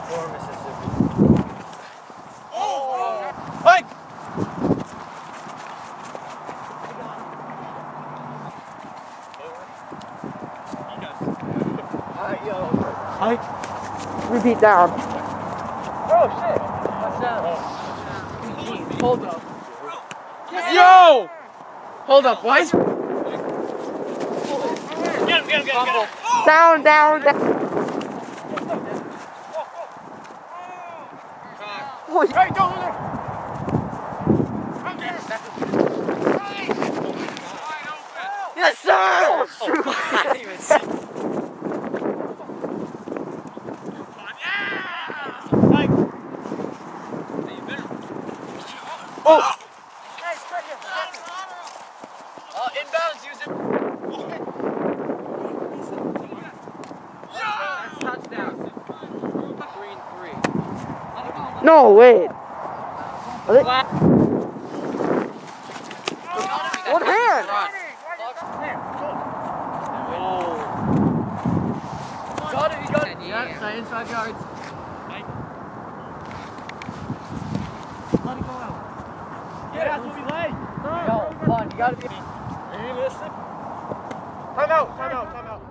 Or Mississippi. Oh! Mike! Mike, repeat down. Oh shit! What's that? Hold up. Yo! Hold up, why is... Get him. Down. Oh, Hey, don't look. yes, sir! Oh! Inbounds, use it. Touchdown. 3-3. No, wait. What hand? Got it. Yeah, science 5 yards. Let it go out. Yeah, that's what we like. Yo, come on, you gotta be. Are you listening? Time out.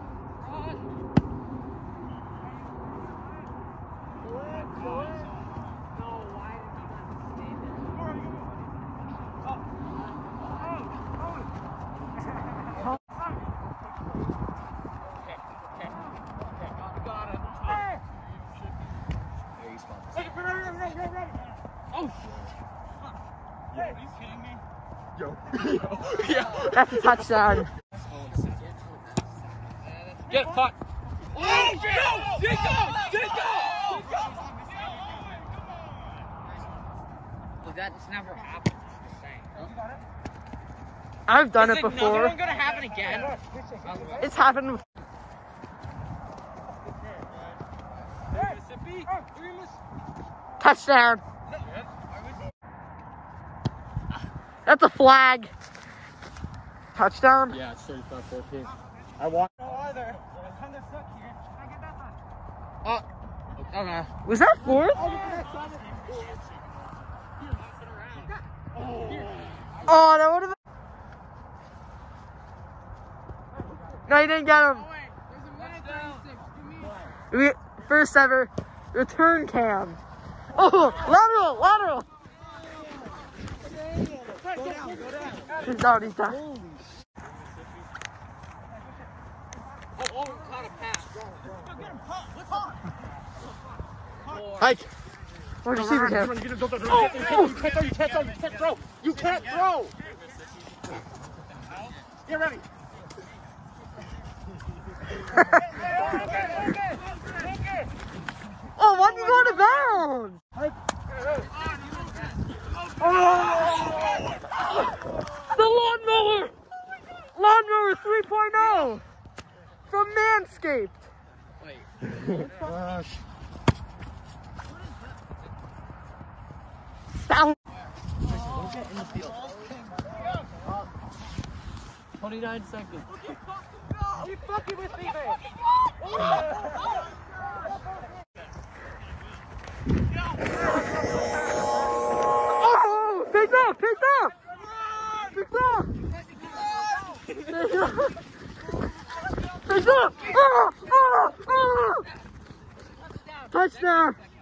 That's a touchdown. Get caught. Oh, Jake go! Well, that's never happened. I've done it Is before. another one gonna happen again? It's happened with... Touchdown. That's a flag. Touchdown? Yeah, it's 35-14. I want. Okay. Was that fourth? Oh, that would have been... No, you didn't get him. First ever return cam. Oh, lateral. He's down. Caught a pass. Hike. Where's receiver cam? You can't throw. Get ready. Oh, why'd you go to bounds? The lawnmower 3.0 from Manscaped. Down. 29 seconds. Keep fucking with me, man. Oh, picked up. Touchdown.